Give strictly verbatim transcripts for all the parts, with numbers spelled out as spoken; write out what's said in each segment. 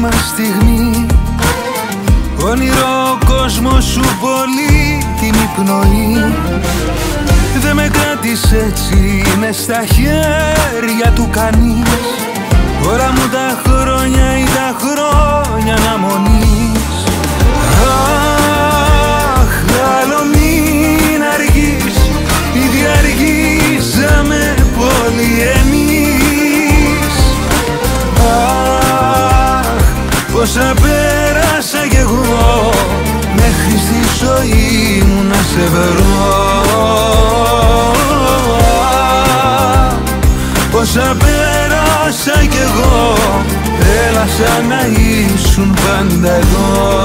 μας στιγμή. Όνειρο κόσμο σου, πολύτιμη πνοή. Δε με κράτησε έτσι, είναι στα χέρια του κανείς. Όλα μου τα χρόνια ή τα χρόνια αναμονής. Αχ, άλλο μην αργείς, ήδη αργήσαμε πολύ εμείς. Αχ, πόσα πέρασα κι εγώ μέχρι στη ζωή μου να σε βρω. Πόσα πέρασα κι εγώ, έλα σαν να ήσουν πάντα εδώ.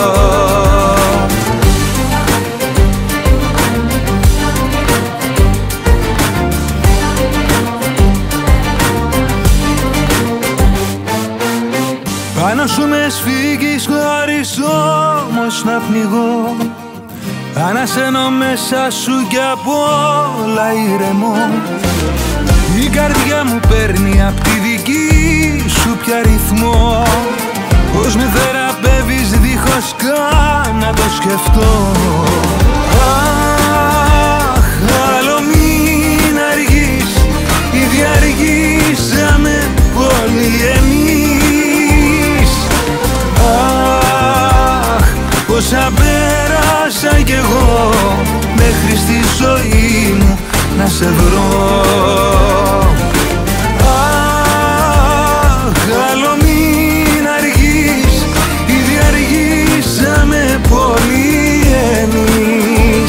Πάνω σου με σφίγγεις χωρίς όμως να πνιγώ. Ανασένω μέσα σου κι απ' όλα ηρεμώ. Η καρδιά μου παίρνει απ' τη δική σου πια ρυθμό. Πώς με θεραπεύεις δίχως καν να το σκεφτώ. Αχ, άλλο μην αργείς, ήδη αργήσαμε πολύ εμείς. Αχ, πόσα πέρασα κι εγώ μέχρι στη ζωή μου να σε βρω. Αχ, άλλο μην αργείς, ήδη αργήσαμε πολύ εμείς.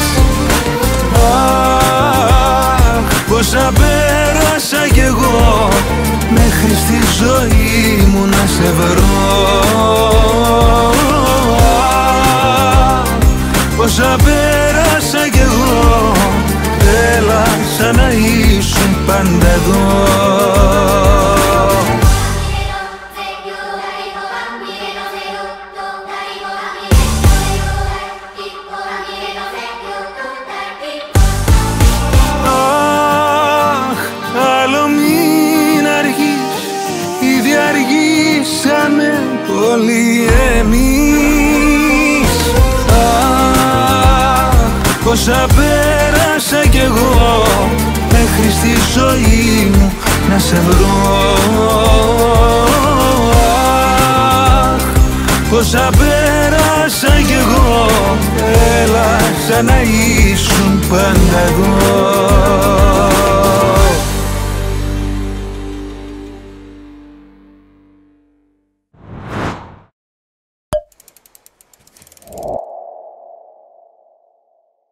Αχ, πόσα πέρασα κι εγώ μέχρι στη ζωή μου να σε βρω. Αχ, πόσα πέρασα κι εγώ, έλα σαν να ήσουν πάντα εδώ. Αχ, άλλο μην αργείς, ήδη αργήσαμε πολύ εμείς. Αχ, πόσα πέρασα κι εγώ μέχρι στη ζωή μου να σε βρω. Αχ, πόσα πέρασα κι εγώ, έλα σαν να ήσουν πάντα εδώ.